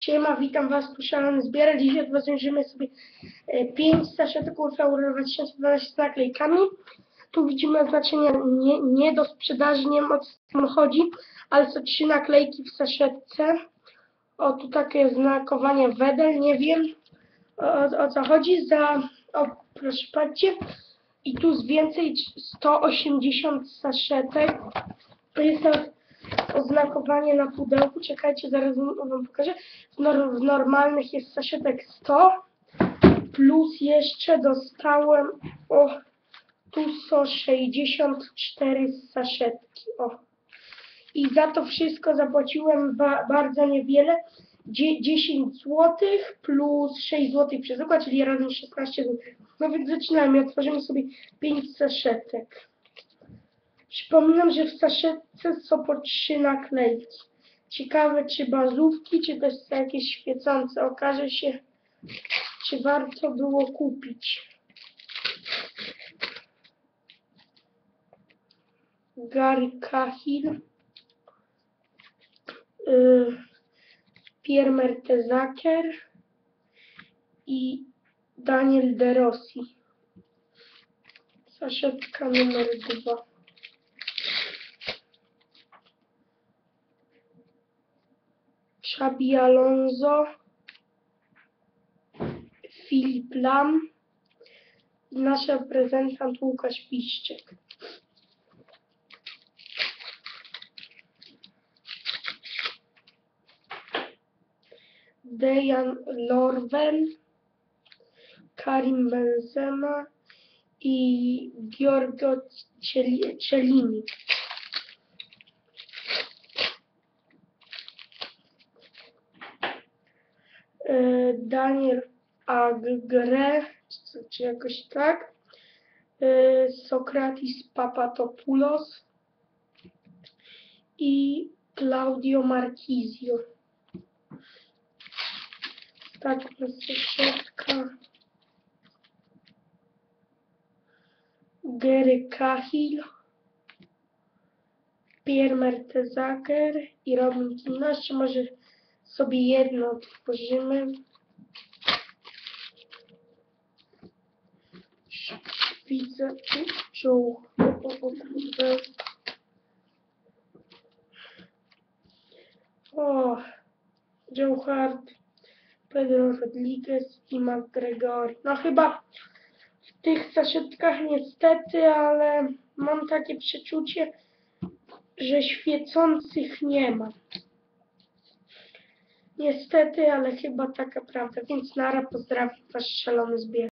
Siema, witam Was, tu Szalony Zbiera. Dzisiaj rozwiążemy sobie 5 saszetek Euro 2012 z naklejkami. Tu widzimy oznaczenia nie do sprzedaży, nie wiem o co chodzi, ale są 3 naklejki w saszetce. O, tu takie znakowanie Wedel, nie wiem o co chodzi. Proszę patrzcie, i tu jest więcej 180 saszetek. To jest oznakowanie na pudełku. Czekajcie, zaraz Wam pokażę. W normalnych jest saszetek 100, plus jeszcze dostałem, tu są 64 saszetki, I za to wszystko zapłaciłem bardzo niewiele, 10 zł plus 6 zł przez układ, czyli razem 16 zł. No więc zaczynamy, otworzymy sobie 5 saszetek. Przypominam, że w saszetce są po 3 naklejki. Ciekawe, czy bazówki, czy też są jakieś świecące. Okaże się, czy warto było kupić. Gary Cahill, Pierre Mertesacker i Daniel De Rossi. Saszetka numer 2. Xabi Alonso, Filip Lam i nasz reprezentant Łukasz Piszczek. Dejan Lovren, Karim Benzema i Giorgio Chiellini. Daniel Agre, czy jakoś tak, Sokratis Papatopoulos i Claudio Marchisio. Ostatnia saszetka. Gary Cahill, Pierre Mertesacker i Robin Kimmich. Może sobie jedno otworzymy. Widzę tu Joe Hart, Pedro Rodriguez i McGregor. No chyba w tych saszetkach niestety, ale mam takie przeczucie, że świecących nie ma. Niestety, ale chyba taka prawda. Więc nara, pozdrawiam, Wasz Szalony Zbier.